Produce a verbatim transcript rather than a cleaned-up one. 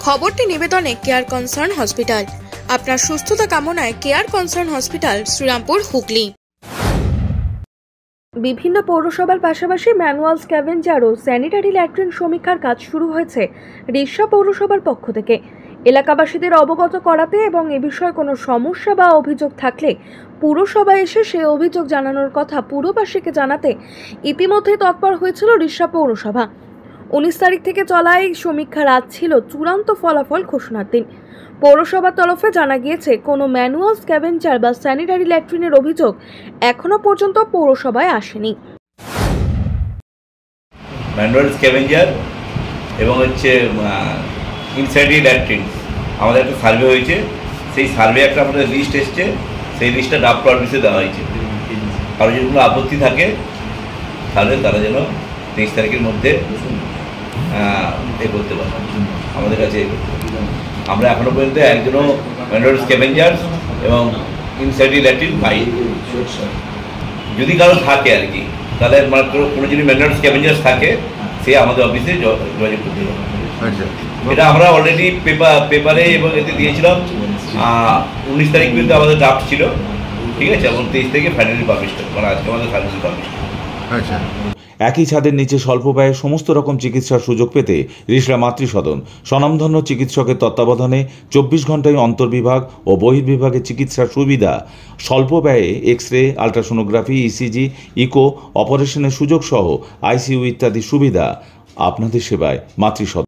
খবরটি নিবেদনে care concern hospital. আপনার সুস্থতা কামনায় care concern hospital, Serampore, Hooghly. বিভিন্ন পৌরসভার পাশাপাশি ম্যানুয়াল স্ক্যাভেঞ্জার ও স্যানিটারি ল্যাট্রিন সমীক্ষার কাজ শুরু হয়েছে রিষড়া পৌরসভার পক্ষ থেকে। এলাকাবাসীদের অবগত করাতে এবং এ বিষয়ে কোনো সমস্যা বা অভিযোগ থাকলে পুরসভায় এসে সে অভিযোগ জানানোর কথা পুরবাসীকে জানাতে ইতিমধ্যে তৎপর হয়েছিল রিষড়া পৌরসভা। উনিশ তারিখ থেকে চলা এই সমীক্ষার আজ ছিল চূড়ান্ত ফলাফল ঘোষণার দিন। পৌরসভার তরফে জানা গিয়েছে, কোনো ম্যানুয়াল স্ক্যাভেঞ্জার বা স্যানিটারি ল্যাট্রিনের অভিযোগ এখনো পর্যন্ত পৌরসভায় আসেনি। ম্যানুয়াল স্ক্যাভেঞ্জার এবং হচ্ছে ইনস্যানিটারি ল্যাট্রিন আমাদের একটা সার্ভে হয়েছে, সেই সার্ভে একটা আমাদের লিস্ট এসছে, সেই লিস্টটা ড্রাফট অফিসে দেওয়া হয়েছে। কারো যদি কোনো আপত্তি থাকে তাহলে তারা যেন তেইশ তারিখের মধ্যে এ করতে পারে আমাদের কাছে। আমরা এখনো পর্যন্ত একজনও ম্যানুয়াল স্ক্যাভেঞ্জার এবং ইনস্যানিটারি ল্যাট্রিন পাই। যদি কারো থাকে আর কি, তাহলে মাত্র কোনো যদি ম্যানুয়াল স্ক্যাভেঞ্জার থাকে সে আমাদের অফিসে যোগাযোগ করতে পারে। এটা আমরা অলরেডি পেপার পেপারে এবং এতে দিয়েছিলাম। উনিশ তারিখ পর্যন্ত আমাদের ড্রাফট ছিল, ঠিক আছে, এবং তেইশ থেকে ফাইনালি পাবলিশ মানে আজকে আমাদের ফাইনালি পাবলিশ। আচ্ছা, একই ছাদের নিচে স্বল্প ব্যয়ে সমস্ত রকম চিকিৎসার সুযোগ পেতে রিষড়া মাতৃসদন স্বনামধন্য চিকিৎসকের তত্ত্বাবধানে চব্বিশ ঘন্টায় অন্তর্বিভাগ ও বহির্বিভাগে চিকিৎসার সুবিধা, স্বল্প ব্যয়ে X ray, ultrasonography, ECG, eco অপারেশনের সুযোগ সহ আইসিইউ ইত্যাদি সুবিধা। আপনাদের সেবায় মাতৃসদন।